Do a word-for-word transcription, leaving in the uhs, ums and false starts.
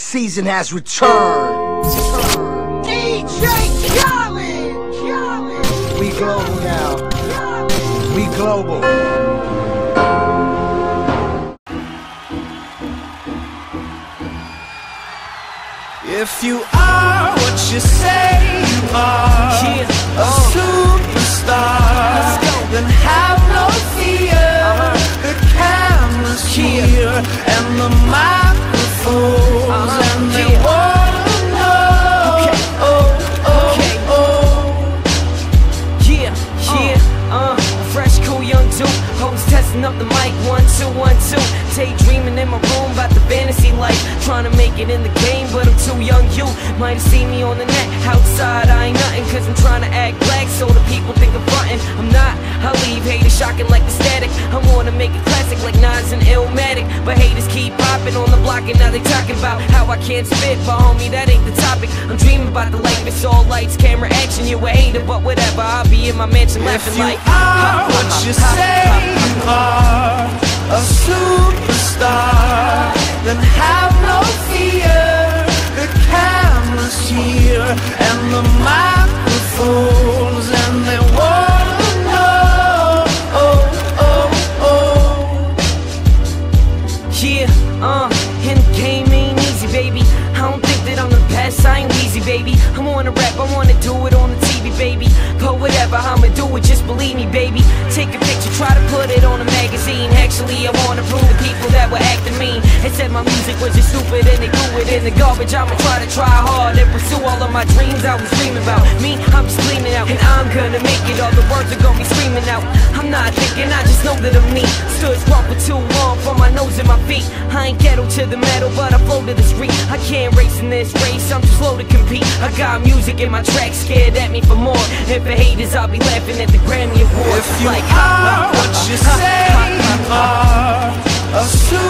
season has returned. D J Khaled! We global now. We global. If you are what you say you are, yeah. a uh. superstar, then have no fear. Uh-huh. The camera's yeah. here and the microphones, uh-huh. and they yeah. wanna know. Okay. Oh, oh, okay. oh. Yeah, yeah, uh, fresh, cool, young dude. Hoes testing up the mic, one, two, one, two. Daydreaming in my room about the fantasy life. Trying to make it in the game, but I'm too young. You might have seen me on the net. Outside, I ain't nothing, cause I'm trying to act black, so the people think I'm frontin'. I'm not. I leave haters shocking like the static. I wanna make it classic like Nas and Illmatic, but haters keep popping on the block, and now they talking about how I can't spit. But homie, that ain't the topic. I'm dreaming about the life. It's all lights, camera, action. You a hater, but whatever. I'll be in my mansion laughing like. If you are what you say you are, a superstar, then have no fear. The camera's here and the microphones, and they wanna know. Oh, oh, oh. Yeah, uh, and the game ain't easy, baby. I don't think that I'm the best, I ain't easy, baby. I wanna rap, I wanna do it on the T V, baby. But whatever, I'ma do it, just believe me, baby. Take a picture, try to put it on a magazine. Actually, I wanna prove to people that were acting mean and said my music was just stupid and they threw it in the garbage. I'ma try to try hard and pursue all of my dreams I was dreaming about. Me, I'm just gleaming out, and I'm gonna make it. All the words are gonna be screaming out. I'm not thinking, I just know that I'm me. Stood strong for too long, for my nose and my feet. I ain't ghetto to the metal, but I flow to the street. I can't race in this race, I'm too slow to compete. I got music in my tracks, scared at me for more. And for haters, I'll be laughing at the Grammy Awards. If you like, are what you say you are, a